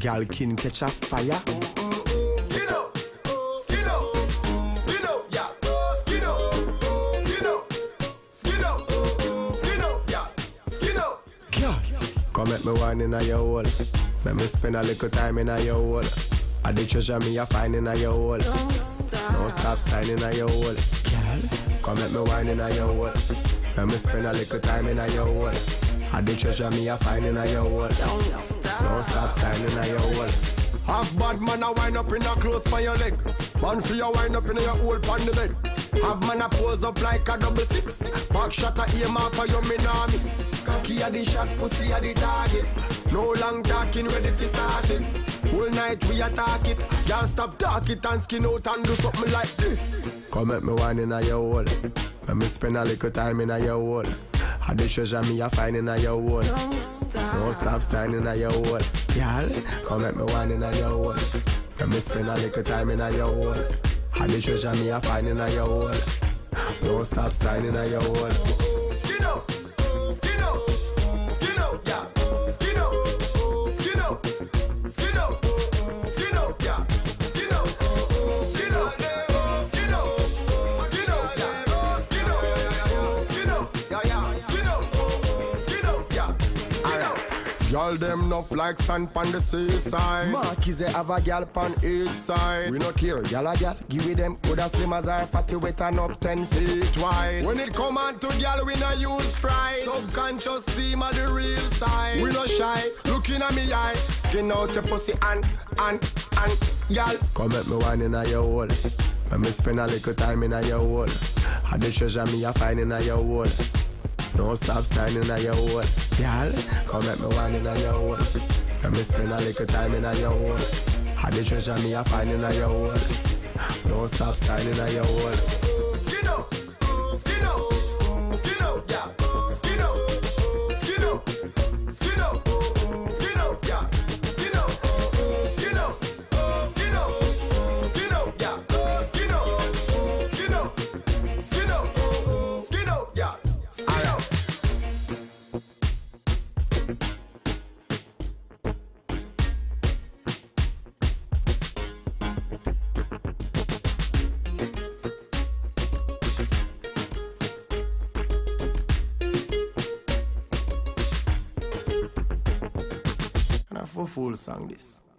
Girl can catch a fire. Skin up, skin up, skin up, yeah. Skin up, skin up, skin up, skin up, yeah. Skin up. Girl, come make me wine in a your hole. Make me spend a little time in a your hole. I the treasure me a find in a your hole. Don't stop signing a your hole. Girl, come make me wine in a your hole. Make me spend a little time in a your hole. I the treasure me a find in a your hole. Don't stop signing a your hole. Half bad man a wind up in a close by your leg. Man for your wind up in your hole on the bed. Have man a pose up like a double six. Back shot a aim off for your miss. Cocky a the shot, pussy a the target. No long talking, ready for start it. Whole night we attack it. Y'all stop talk it and skin out and do something like this. Come make me wine in a your hole. Let me spend a little time in a your hole. I the treasure me a find in a your hole. Don't stop signing a your hole. Y'all, come make me wine in a your hole. Let me spend a little time in a your hole. I the treasure me a find in a your hole. Don't stop signing a your hole. Skin up, skin up, skin up, yeah. Skin up, skin up, skin up, skin up, yeah. Skin up, skin up, skin up, skin up, yeah. Skin up, skin up, yeah, yeah. Skin up, skin up, yeah. Skin up. Y'all them enough like sand pon the seaside. Marquis they have a gal pon each side. We not care, gal a gal. Give it them good as slim as our fatty wet and up 10 feet wide. When it come on to gal, we not use pride. Subconscious steam of the real side. We not shy, looking at me eye. Skin out your pussy and gal. Come make me wine in a your hole. Let me spend a little time in a your hole. I the treasure me a find in a your hole. Don't stop signing a your hole. Y'all, come make me wine in a your hole. Let me spend a little time in a your hole. I the treasure me a find in a your hole. Don't stop signing a your hole. Skin up, skin up, skin up, yeah. Skin up, skin up, skin up, skin up, yeah. Skin up, skin up, skin up, skin up, yeah. Skin up, skin up, skin up, skin up, yeah. Skin up. And a fool song this.